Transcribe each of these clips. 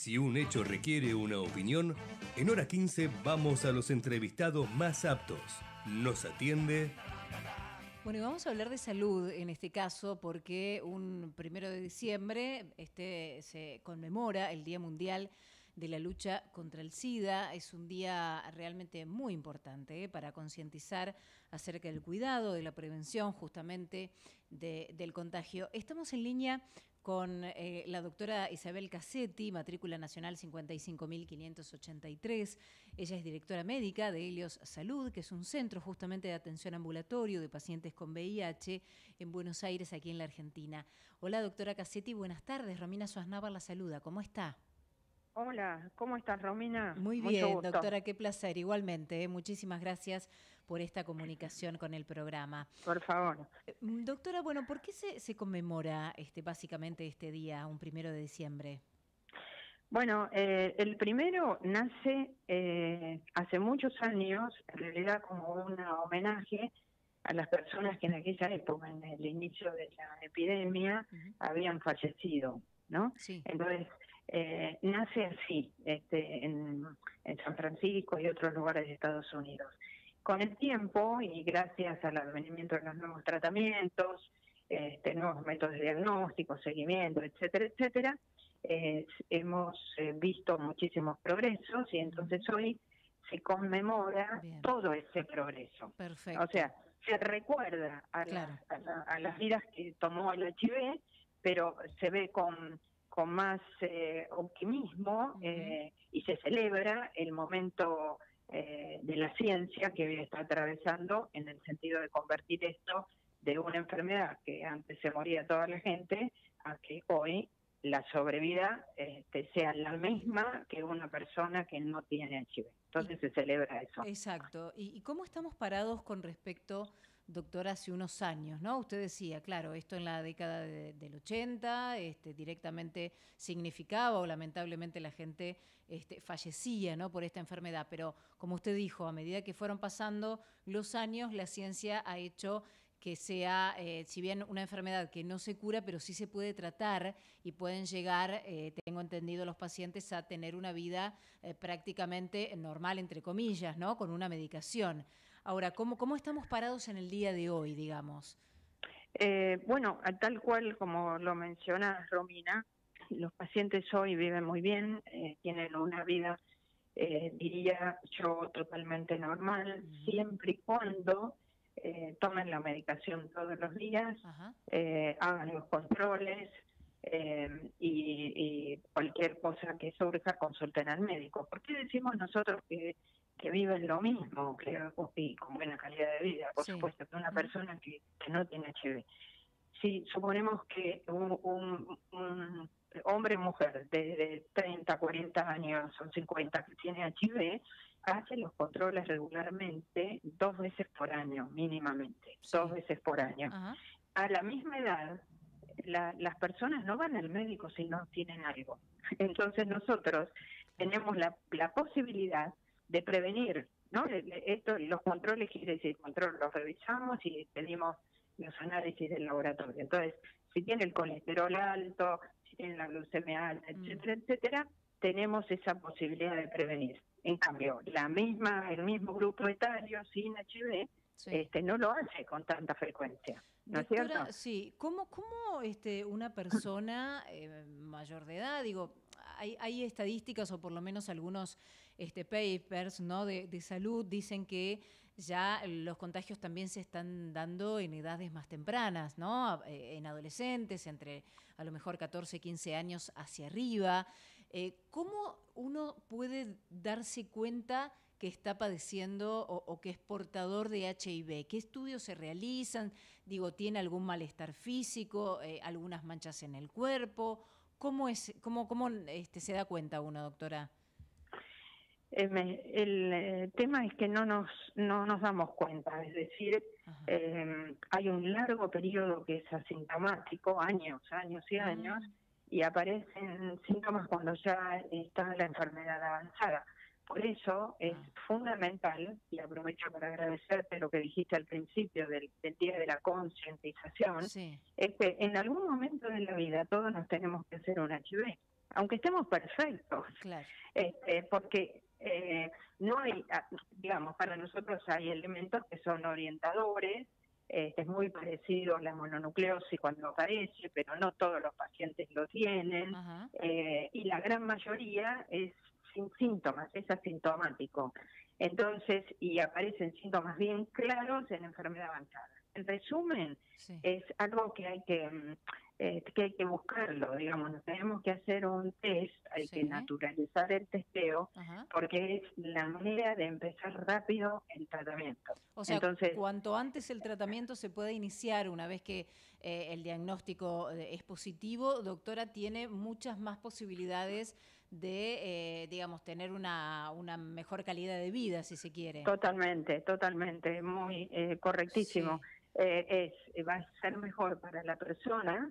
Si un hecho requiere una opinión, en Hora 15 vamos a los entrevistados más aptos. Nos atiende... Bueno, y vamos a hablar de salud en este caso porque un 1 de diciembre se conmemora el Día Mundial de la Lucha contra el SIDA. Es un día realmente muy importante para concientizar acerca del cuidado, de la prevención justamente del contagio. Estamos en línea con la doctora Isabel Cassetti, matrícula nacional 55.583. Ella es directora médica de Helios Salud, que es un centro justamente de atención ambulatorio de pacientes con VIH en Buenos Aires, aquí en la Argentina. Hola, doctora Cassetti, buenas tardes. Romina Suaznavar la saluda. ¿Cómo está? Hola, ¿cómo estás, Romina? Muy Mucho bien, gusto. doctora, qué placer. Igualmente, muchísimas gracias por esta comunicación con el programa. Por favor. Doctora, bueno, ¿por qué se conmemora básicamente este día, un 1 de diciembre? Bueno, el primero nace hace muchos años, en realidad como un homenaje a las personas que en aquella época, en el inicio de la epidemia, habían fallecido, ¿no? Sí. Entonces, nace así, en San Francisco y otros lugares de Estados Unidos. Con el tiempo, y gracias al advenimiento de los nuevos tratamientos, nuevos métodos de diagnóstico, seguimiento, etcétera, etcétera, hemos visto muchísimos progresos y entonces hoy se conmemora todo ese progreso. Perfecto. O sea, se recuerda a las vidas que tomó el HIV, pero se ve con más optimismo y se celebra el momento de la ciencia que hoy está atravesando en el sentido de convertir esto de una enfermedad que antes se moría toda la gente a que hoy la sobrevida sea la misma que una persona que no tiene HIV. Entonces se celebra eso. Exacto. ¿Y cómo estamos parados con respecto, doctora, hace unos años, ¿no? Usted decía, claro, esto en la década del 80 directamente significaba o lamentablemente la gente fallecía, ¿no?, por esta enfermedad, pero como usted dijo, a medida que fueron pasando los años, la ciencia ha hecho que sea, si bien una enfermedad que no se cura, pero sí se puede tratar y pueden llegar, tengo entendido, los pacientes a tener una vida prácticamente normal, entre comillas, ¿no?, con una medicación. Ahora, ¿cómo estamos parados en el día de hoy, digamos? Bueno, tal cual como lo mencionas, Romina, los pacientes hoy viven muy bien, tienen una vida, diría yo, totalmente normal, siempre y cuando tomen la medicación todos los días, hagan los controles y cualquier cosa que surja consulten al médico. ¿Por qué decimos nosotros que viven lo mismo y con buena calidad de vida, por supuesto, que una persona que no tiene HIV? Si suponemos que un hombre o mujer de 30, 40 años o 50 que tiene HIV, hace los controles regularmente 2 veces por año, mínimamente, 2 veces por año. A la misma edad, las personas no van al médico si no tienen algo. Entonces nosotros tenemos la posibilidad de prevenir, ¿no? Los controles, quiere decir, los revisamos y pedimos los análisis del laboratorio. Entonces, si tiene el colesterol alto, si tiene la glucemia alta, etcétera, etcétera, tenemos esa posibilidad de prevenir. En cambio, el mismo grupo etario sin HIV no lo hace con tanta frecuencia, ¿no es cierto? Sí. ¿Cómo una persona mayor de edad, digo, hay estadísticas o por lo menos algunos papers, ¿no?, de salud dicen que ya los contagios también se están dando en edades más tempranas, ¿no?, en adolescentes, entre a lo mejor 14, 15 años hacia arriba. ¿Cómo uno puede darse cuenta que está padeciendo o que es portador de HIV? ¿Qué estudios se realizan? Digo, ¿tiene algún malestar físico, algunas manchas en el cuerpo? ¿Cómo se da cuenta uno, doctora? El tema es que no nos damos cuenta, es decir, hay un largo periodo que es asintomático, años y años, y aparecen síntomas cuando ya está la enfermedad avanzada. Por eso es fundamental, y aprovecho para agradecerte lo que dijiste al principio del Día de la Concientización, es que en algún momento de la vida todos nos tenemos que hacer un HIV. aunque estemos perfectos, Claro. porque no hay, digamos, para nosotros hay elementos que son orientadores. Es muy parecido a la mononucleosis cuando aparece, pero no todos los pacientes lo tienen, Ajá. y la gran mayoría es sin síntomas, es asintomático. Entonces, y aparecen síntomas bien claros en enfermedad avanzada. En resumen, Sí. es algo que hay que buscarlo, digamos, nos tenemos que hacer un test, hay que Sí. naturalizar el testeo, Ajá. porque es la manera de empezar rápido el tratamiento. O sea, Entonces, cuanto antes el tratamiento se puede iniciar, una vez que el diagnóstico es positivo, doctora, tiene muchas más posibilidades de, digamos, tener una mejor calidad de vida, si se quiere. totalmente, muy correctísimo. Sí. Va a ser mejor para la persona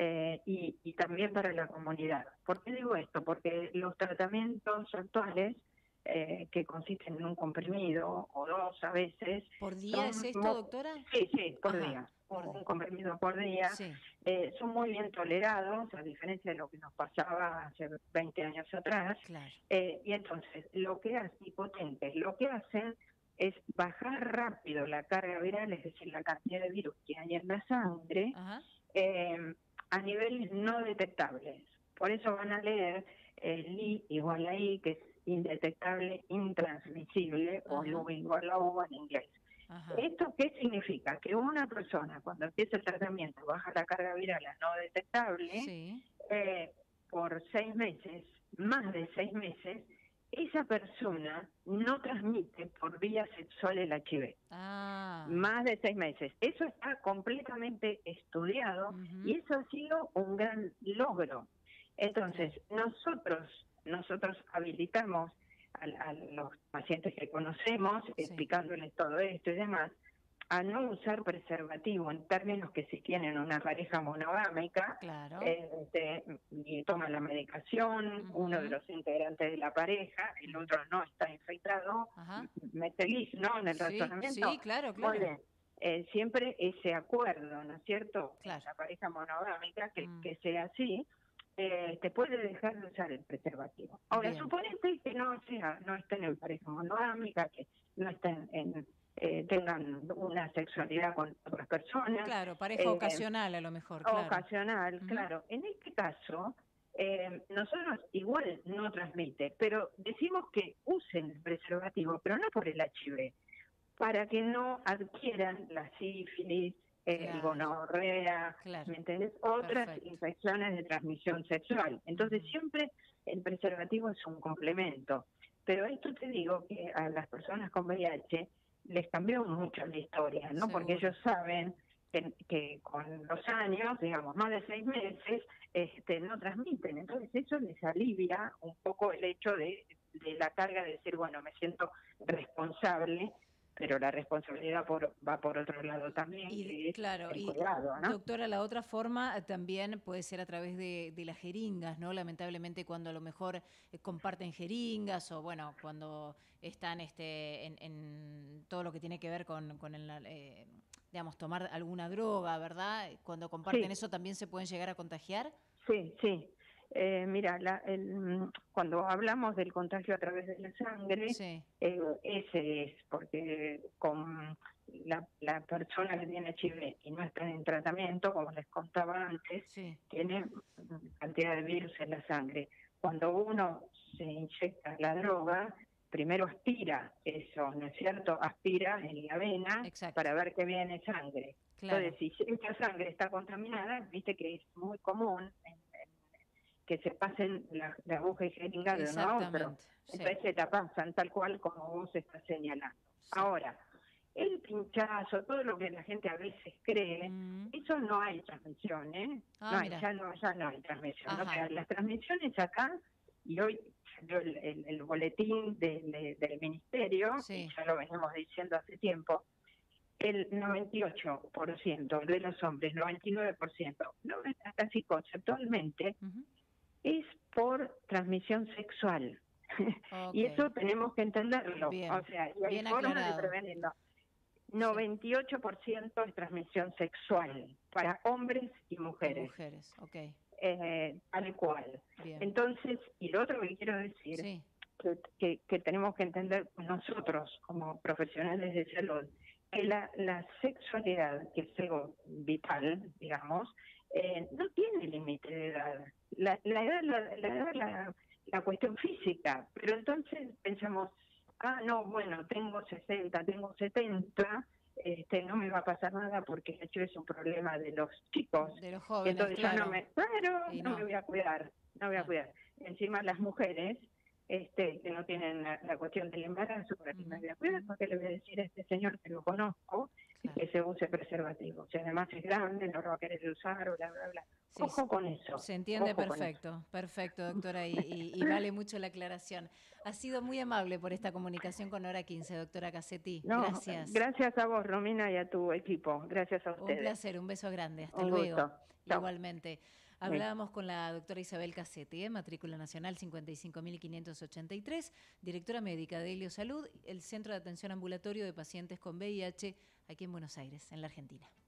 y también para la comunidad. ¿Por qué digo esto? Porque los tratamientos actuales, que consisten en un comprimido o dos a veces, ¿Por día es son... esto, doctora? Sí, por Ajá, día. por Un día. comprimido por día. Sí. Son muy bien tolerados, a diferencia de lo que nos pasaba hace 20 años atrás. Claro. Y entonces, y potentes, lo que hacen es bajar rápido la carga viral, es decir, la cantidad de virus que hay en la sangre, Ajá. a niveles no detectables. Por eso van a leer Li igual a I, que es indetectable, intransmisible, o Ajá. U igual a U en inglés. Ajá. ¿Esto qué significa? Que una persona, cuando empieza el tratamiento, baja la carga viral a no detectable, Sí. por 6 meses, más de 6 meses, esa persona no transmite por vía sexual el HIV. Ah. Más de 6 meses. Eso está completamente estudiado Ujú. y eso ha sido un gran logro. Entonces, nosotros habilitamos a los pacientes que conocemos, Sí. explicándoles todo esto y demás, a no usar preservativo en términos que si tienen una pareja monogámica, Claro. y toman la medicación, uno de Ujú. los integrantes de la pareja, el Ujú. otro no está infectado, Ajá. me seguís, ¿no? En el Sí, razonamiento. sí, claro, Muy claro. bien. Siempre ese acuerdo, ¿no es cierto? En Claro. la pareja monogámica, Mm. que sea así, te puede dejar de usar el preservativo. Ahora, Bien. suponete que no estén en pareja monogámica, que no estén tengan una sexualidad con otras personas. Claro, pareja eh, ocasional a lo mejor, claro. Ocasional, Ujú. claro. En este caso, nosotros igual no transmite, pero decimos que usen el preservativo, pero no por el HIV, para que no adquieran la sífilis, el Claro, gonorrea, claro. ¿me entendés? Otras Perfecto. infecciones de transmisión sexual. Entonces Ujú. siempre el preservativo es un complemento. Pero esto te digo que a las personas con VIH les cambió mucho la historia, ¿no? Porque Seguro. ellos saben que con los años, digamos, más de 6 meses, no transmiten. Entonces eso les alivia un poco el hecho de la carga de decir, bueno, me siento responsable, pero la responsabilidad va por otro lado también, que es Claro, el y cuidado, ¿no? doctora, la otra forma también puede ser a través de las jeringas, ¿no? Lamentablemente cuando a lo mejor comparten jeringas o bueno, cuando están en todo lo que tiene que ver con digamos, tomar alguna droga, ¿verdad? Cuando comparten Sí, eso también se pueden llegar a contagiar. sí. Mira, cuando hablamos del contagio a través de la sangre, Sí, ese es, porque con la persona que tiene HIV y no está en tratamiento, como les contaba antes, sí. tiene cantidad de virus en la sangre. Cuando uno se inyecta la droga, primero aspira eso, ¿no es cierto? Aspira en la vena Exacto, para ver que viene sangre. claro. Entonces, si esta sangre está contaminada, viste que es muy común que se pasen la aguja y jeringa de uno a otro. Exactamente, sí, Entonces se la pasan tal cual como vos estás señalando. sí. Ahora, el pinchazo, todo lo que la gente a veces cree, Mm. eso no hay transmisión, ¿eh? Ah, mira. Ya no hay transmisión. O Ajá, sea, las transmisiones acá, y hoy salió el boletín del ministerio, y sí. ya lo venimos diciendo hace tiempo, el 98% de los hombres, 99%, casi conceptualmente, Ujú. es por transmisión sexual. Y Ok, eso tenemos que entenderlo. O bien, sea, y hay bien formas de aclarado. prevenirlo. Sí. 98% es transmisión sexual para hombres y Y mujeres. mujeres, ok. tal cual. Bien. Entonces, y lo otro que quiero decir, Sí. que tenemos que entender nosotros como profesionales de salud, que la sexualidad, que es algo vital, digamos, no tiene límite de edad. La edad, la cuestión física, pero entonces pensamos, no, bueno, tengo 60, tengo 70, no me va a pasar nada porque eso es un problema de los chicos. De los jóvenes, Entonces claro. yo no me voy a cuidar, no voy a cuidar. Encima las mujeres, que no tienen la cuestión del embarazo, ¿para qué me voy a cuidar? Porque le voy a decir a este señor que lo conozco, Claro. que se use preservativo. Si además es grande, no lo va a querer usar, o bla, bla, bla. Sí, Ojo con eso. se entiende Ojo perfecto, perfecto, doctora, y vale mucho la aclaración. Ha sido muy amable por esta comunicación con Hora 15, doctora Cassetti. No, Gracias. gracias a vos, Romina, y a tu equipo. Gracias a ustedes. Un placer, un beso grande. Hasta Un luego. gusto. Chau. Igualmente. Hablábamos con la doctora Isabel Cassetti, matrícula nacional 55.583, directora médica de Helio Salud, el Centro de Atención Ambulatorio de Pacientes con VIH, aquí en Buenos Aires, en la Argentina.